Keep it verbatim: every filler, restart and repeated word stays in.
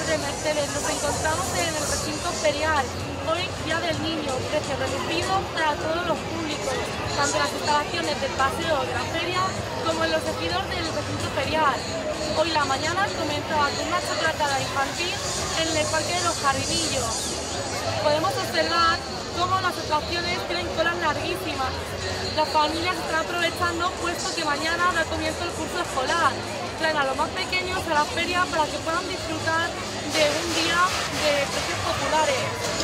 tardes, Mercedes. Nos encontramos en el recinto ferial. Hoy, Día del Niño, precios reducidos para todos los públicos, tanto en las instalaciones del paseo de la feria como en los tejidos del recinto ferial. Hoy la mañana comenzaba con una chocolatada infantil en el Parque de los Jardinillos. Podemos observar cómo las atracciones tienen colas larguísimas. Las familias están aprovechando puesto que mañana da comienzo el curso escolar. Traen a los más pequeños a la feria para que puedan disfrutar de un día de precios populares.